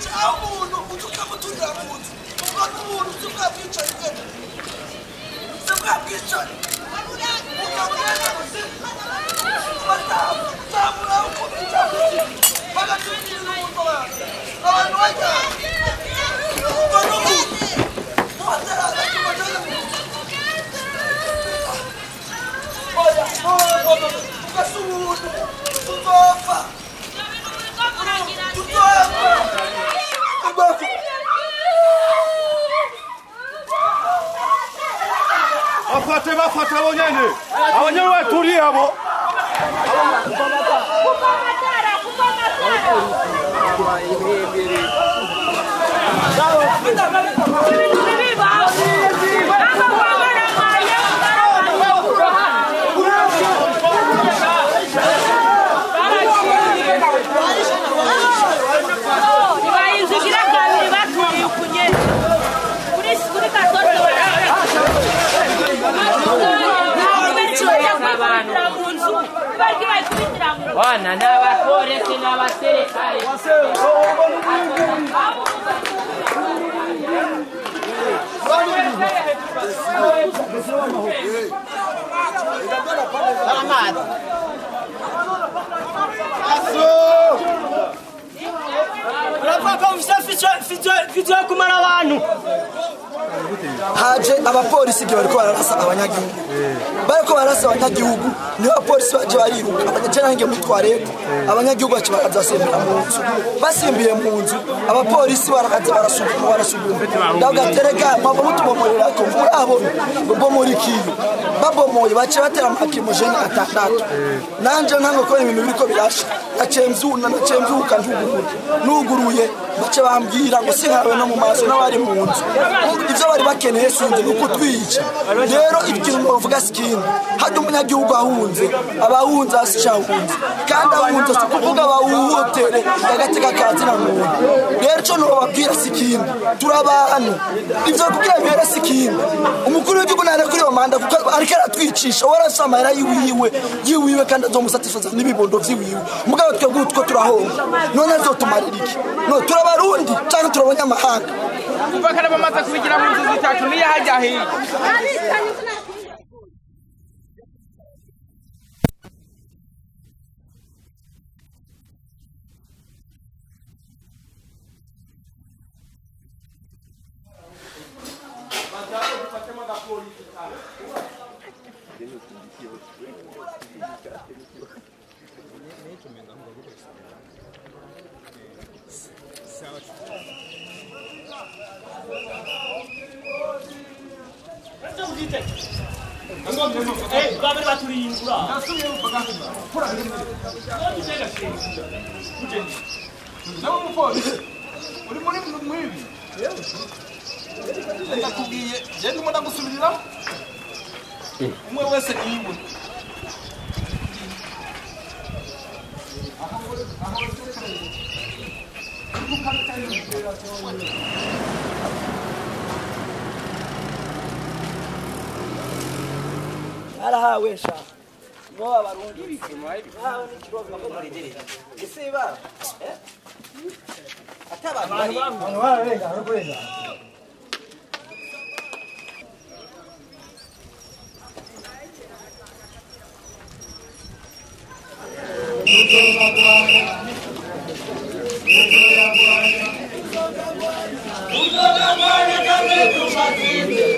Bafate abanyene baturiye abo Wana n'abapolisi n'abasirikare Ficho kumara abantu haje abapolisi gihe bariko bararasa abanyagihugu bariko barasa abanyagihugu niho abapolisi baje bariruka abanyacana nge mutware abanyagihugu baje bakazasembera mu nzu basimbiye mu nzu abapolisi barakaza barasuguma ndagatereka mwaba mutubomorera ko murabo bomori kiyo babomoye bace batera amakimojeni atandatu nanje ntango ko ibintu biriko birasha nacemvyuka ntuguruye bace bambwira ngo sinkawe no mu maso n'abari mu nzu ivyo bari bakeneye sinzi nuko twica rero ikintu bavuga sikindi hadi umunyagihugu ahunze abahunze asicahunze kandi ahunze kuvuga bawuhotere agateka kazina muntu rero cyo no babwira sikindi turabana ivyo kugira bere sikindi umukuru w'igihugu nare kuri bamanda kuko ariko aratwicisha warasamara yiwiwe kandi azomusatifaza n'ibibondo vyiwiwe mugabo twebwe utwo turahonga none azotumarira iki no turabarundi cyangwa turabanyamahanga kuva kare bamaze kubigira mu nzu zitatu niyo hajya hirya Babiri baturimbura. uri muri mwibi ndakubwiye je ndimo ndagusubirira umwe wese iwe arahawe sha no abarundi bahawe n'ikibazo bakomereje isiba atabantu barenga arakurenga Uzoga mwana kame tumatinde